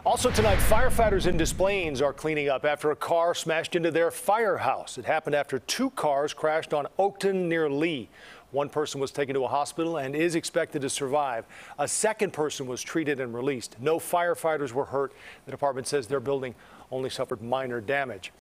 Also tonight, firefighters in Des Plaines are cleaning up after a car smashed into their firehouse. It happened after two cars crashed on Oakton near Lee. One person was taken to a hospital and is expected to survive. A second person was treated and released. No firefighters were hurt. The department says their building only suffered minor damage.